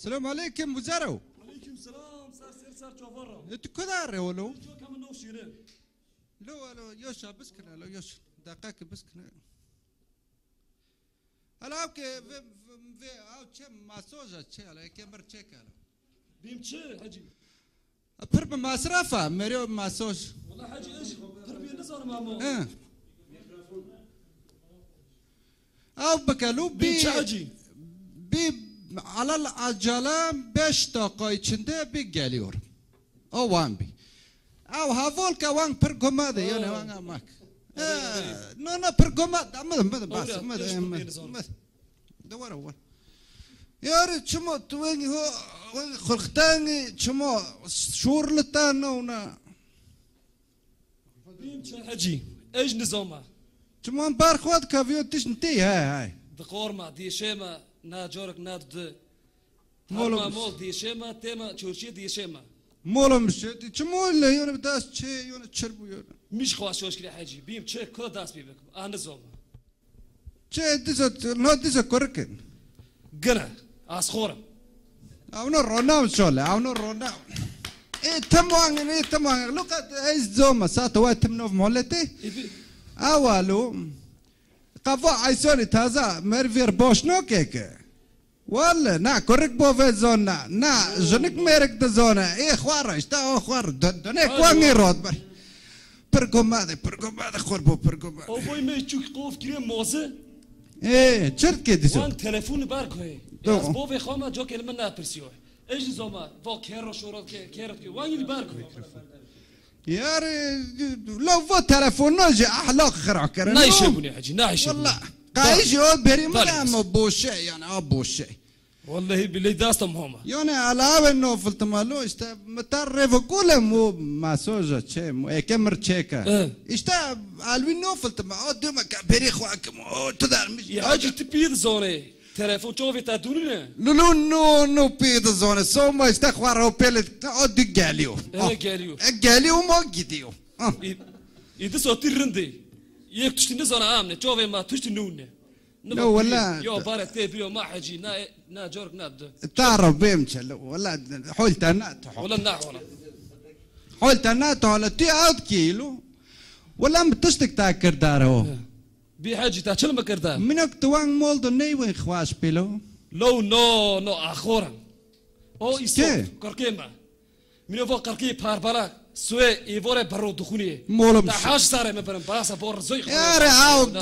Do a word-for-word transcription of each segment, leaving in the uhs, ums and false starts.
السلام عليكم وزارو. عليكم السلام سار سير سار جوفرا. انت كدار ولو؟ جو كم نو شيرين. لو لو يوشا بسكنا لو يوش دقائق بسكنا. هلا اوكي في في او كم ماسوجا تشي على كاميرا تشيك على. بيم تشي حجي. برب مصرفة مريو ماسوج. والله حجي ايش؟ قربي نزار مامو. اه. او بكالو بي. بيم تشي حجي. بي على العجلة باش تاقاي چنده بگلیور او وان بي او هافول کا وان پرگوما ده یعنی وان اماک نه نه پرگوما مد مد باس مد مد دوار اول یاری چمو توینی هو خلقتاني چمو شور لتانونا بيم تشي حجي ايش نظامه؟ چمو بارخواد كافيو تشنتي هاي هاي دقورما دي شيما نا جورك نا د مولو مول دي شيما تيما تشورشي دي شيما مولو مشيتي چمو اللي يونا بداس چه يونا تشربو يونا مش خواش وش كده حجي بيم تشي كل داس بيبك انا نظامه چه ديزا نو ديزا كوركن قنا اسخورم أونو روناو شوله أونو روناو إيه تموان إيه تموان لو قد إيش زوما ساتو واحد تمنو في مولتي أولو قفوا عيسوني تازا مرفير بوش نو كيك ولا نا كورك بوفي زونا نا جنك ميرك دزونا إيه خوارا إشتا أو خوار دوني كواني رود بر برقو ماذا برقو ماذا خوربو برقو ماذا او بوي ما يشوك قوف كريم موزه إيه شرط كده سو وان تلفون باركوي از بوفي خاما جو كلمه نا برسيو ايش زوما فو كيرو شورو كيرت كي وان اللي باركوي ياري لو فو تلفون نجي أحلاق خرع كرنا نايش يبني حجي نايش والله قايش يو بري ما ابو شيء يعني ابو شيء والله بالله داستم هما يعني على انه فلت مالو است متعرف كله مو مسوجه شيء مو كاميرا تشيكا است الوينو فلت ما دوما بري خواك مو تدار مش يا حجي تبيد زوني تليفون شوفي تادوننا نو نو نو نو بيد زون سو ما است خوارو بيلت اد غاليو اه غاليو غاليو ما جديو إذا صوتي رندي يك تشتني زونا آمنة شوفي ما تشتنونه لا ولا يو بارك تبيو ما حجي نا نا جورك ناد تعرف بيمشل ولا حولت انا ولا نا ولا حولت انا على تي اوت كيلو ولا بتشتك تاكر دارو بي حاجي تاكل ما كردا منك توان مولدو ني وين خواش بيلو لو نو نو اخورا او يسو كركيما منو فوق كركي بارباراك سوي ايفوري برو دخوني مولم تحاش صار من برن باسا بور زوي يا رعاو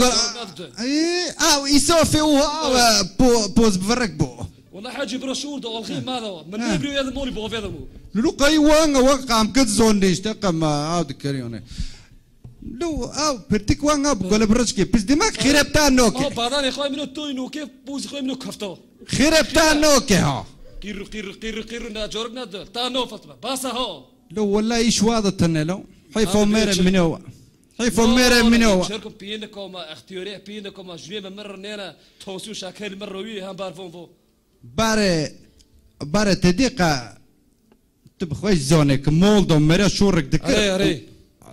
اي او يسوفي او بو بوز بفرق بو والله حاجي بروشور دو الخيم ماذا من نبريو هذا مولي بو هذا مو لو قاي وان وقام كد زون ديش تقم او دكريونه لو او برتك وان اب قول برشكي بس دماغ خربتا نوكي اه بعدين خوي منو توي نو كيف بوز خوي منو كفتو خربتا نوكي ها قير قير قير قير نا جورك نا تا نو فاطمه باسا هو لو والله ايش واضح تنلو حيفو مير منو حيفو مير منو شركم بينكم اختياري بينكم جوي مره نينا توسو شاكل مره وي هم بارفون فو باري باري تديقه تبخوي زونك مولدو مير شورك دك اري اري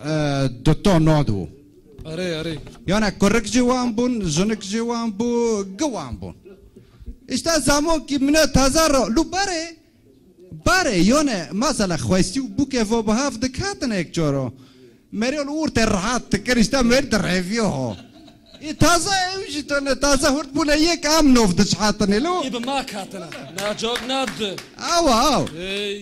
دوتو نودو اري اري يعني كورك جوان بون زونك جوان بو جوان بون اشتا زامو كي من تازارو لو باري باره یونه مثلا خواستی بوکه و به هفت دکاتن یک جورو مریال اورت راحت تکرشتا مرد ریویو ها ای تازه ایشی تنه تازه هرد بونه یک ام نوف دشحاتنه لو ایبا ما کاتنا نا جوگ ند او او ای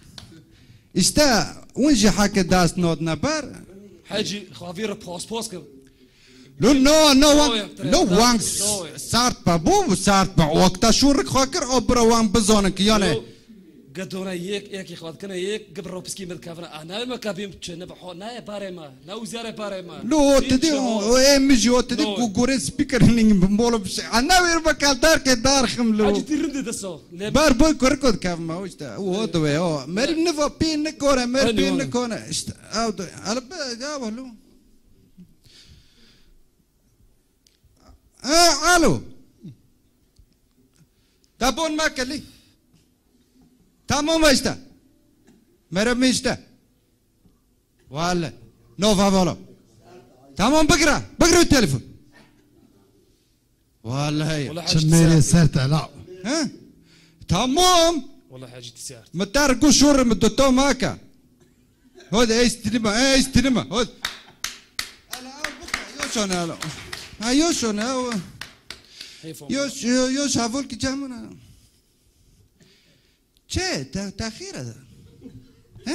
اشتا ونجي حكي داست نود نبر حاجي خوافير بوس بوس كم لو نو نو وان لو وان سارت بابو سارت با وقتا شورك خاكر اوبرا وان بزونك يعني قدونا يك يك يخوات كنا يك قبل روبسكي مد كافنا انا ما كابيم تشنا بحو نايا باريما ناو زياره باريما لو تدي ام جي تدي كوغوري سبيكر نين بمولو بس انا وير بكال دار كدار خملو اجي ترند دسو بار بوي كوركود كاف ما وشتا هو دوي هو مري نفو بين كوره مر بين كونه او دو على قاولو اه الو تابون ما كلي تمام اشتا مرا مشتا ولا نو فافولو تمام بقرا بقرا التليفون ولا هي شميري سرت لا ها تمام والله حاجتي سيارتي متاركو شور مدتو ماكا هذا ايش تنما ايش تنما هذا انا يوش انا يوش انا يوش يوش هافول كي جامنا چه تاخير هذا ها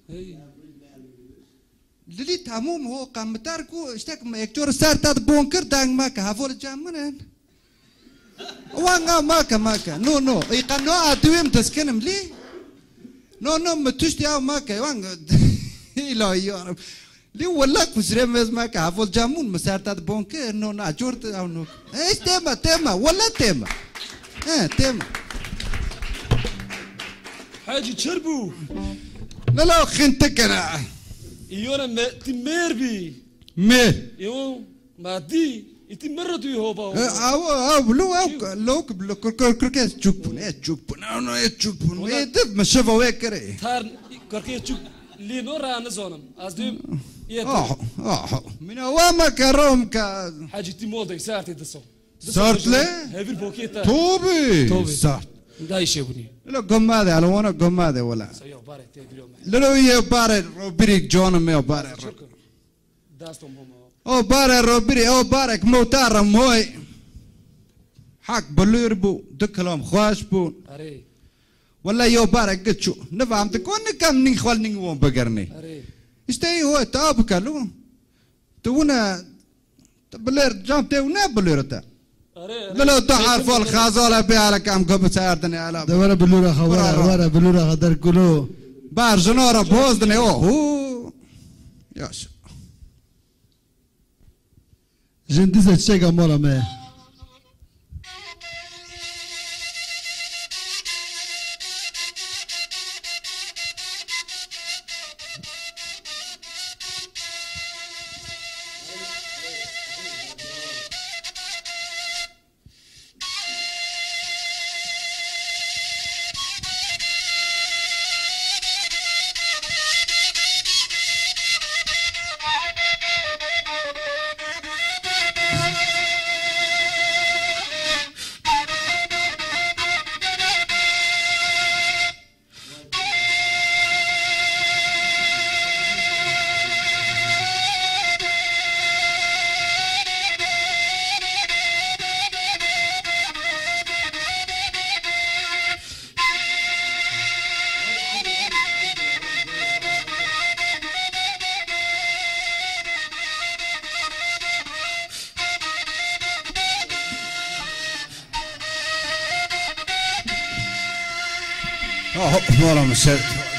للي تمام هو قام متاركو اشتاك يكتور سار تاد بونكر دانغ ماكا هافول جامنا وانغا ماكا ماكا نو نو يقنو ادويم تسكنم لي نو نو متشتي او ماكا وانغا لا يا لي والله كسرم ماكا هافول جامون مسارتات بونكر نو نا جورت او نو ايش تيما تيما ولا تيما ها تيما حاجة تشربو لا لا خنتك انا يونا تميربي مير يو ما دي إنتي مرة دوي هو باو أو أو لو أو لوك بلو كر كر كر كيس تشوبون إيه تشوبون أو نو إيه تشوبون إيه دب مشافة ويكري ثار كركي تشوب لي نورا نزونم أصدي آه آه من هو ما كروم كا حاجة تيمودي ساعتي دسو صارت لي هذي بوكيتا توبي توبي صارت دايش يبني لا قم هذا على وانا قم هذا ولا سيو بارك تدريهم لا لا هي بارك روبريك جون ما بارك داستم هم او بارك روبري او بارك موتار موي حق بلوربو دكلام خواش بون أري ولا يو بارك قلت شو نفهم تكون كم نخوال نيوم بقرني أري استي هو تاب كلو تونا بلير جام تونا بليرتا لا لا تعرف الخازوله بيعلى كم قبل ساردني على دورة بلورة خوارا ورا بلورة خدر كلو بار جنورة بوزدني او هو ياش جندسة تشيكا مولا ما اوه والله مسد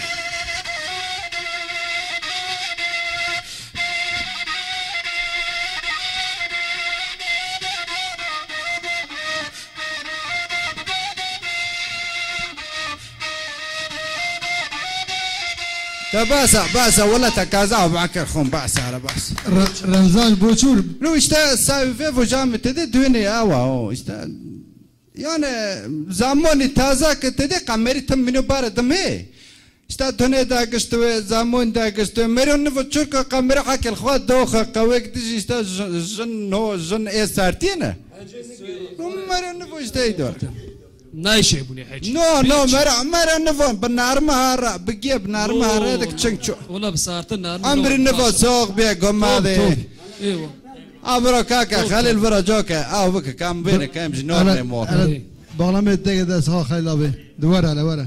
تباسا باسا ولا تكازا معك خون باسا على باس رمضان بوشور لو اشتا سايف فيفو جام تدي دويني اوا او اشتا يعني زمانی تازه که تدی قمری تم منو بار دمه اشتا دونه داغشتو زمان داغشتو مرون نفو چرک قمری حکل خواد دوخه قویک دیجی اشتا جن نو جن ای سارتینه مرون نفو اشتا ایدور نايش يبني حاجة نو نو مرا مرا نفو بنار مهارة بقيه بنار مهارة دك تشنكشو ولا بصارت النار امري نفو سوق بيه قم هذه ايوه ابرو كاكا خلي البرا جوكا او بك كام بينك كام جنون نمو برنامج تيجي ده صار خيل أبي دوار على ورا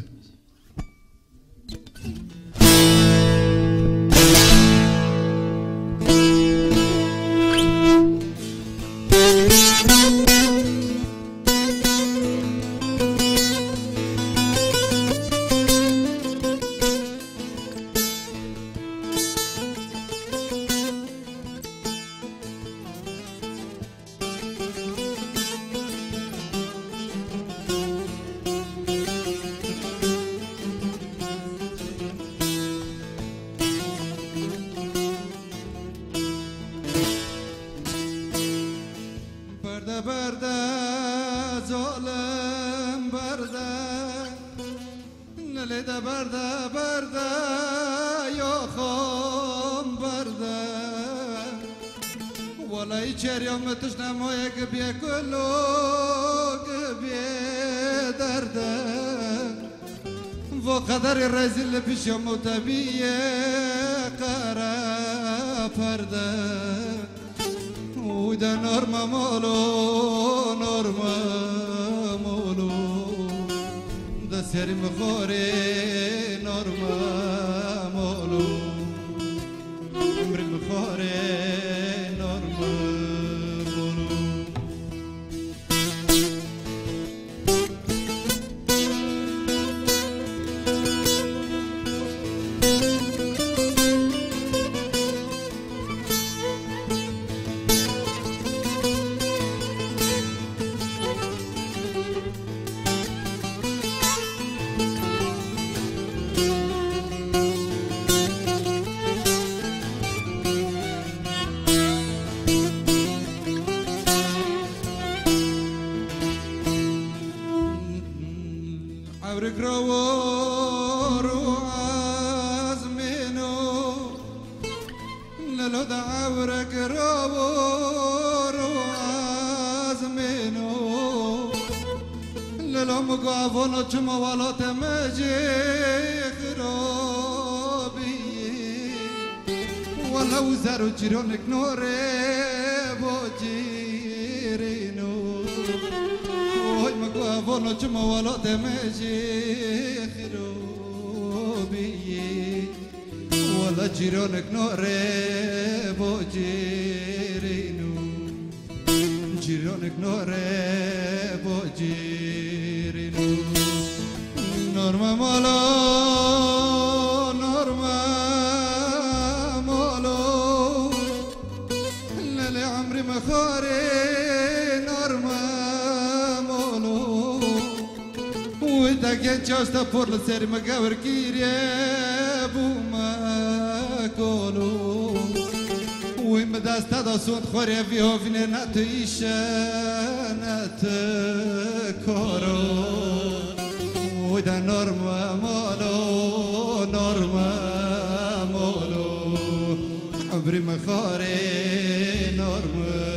تشنم ويك بيه كله بيه درده قدر الرزل بش متبيه قرا فردا وده نورما مولو نورما مولو ده سر مخوري نورما مولو عمر مخوري نورما مولو عبرك روار وعزمينو للو دا عبرك روار وعزمينو للو مقافونو چما والا تمجي خرابي ولو زارو جيرونك نوري بوجيرينو وي مقافونو چما والا تمجي خرابي ولا جيرونك نوري بوجيرينو جيرونك نوري بوجيرينو نورما مالو نورما مالو للي عمري مخاري نورما مالو وإذا كان جوستا بور لسيري مقاور كيري بوما كولو وإما داستا دا سوند خوري فيهو فيني ناتو إيشا ناتو كورو وإذا نورما مالو نورما مالو عمري مخاري نورما